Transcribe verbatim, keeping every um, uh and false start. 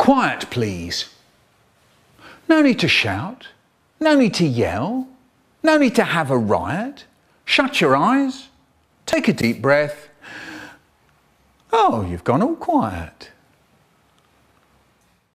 Quiet, please. No need to shout. No need to yell. No need to have a riot. Shut your eyes. Take a deep breath. Oh, you've gone all quiet.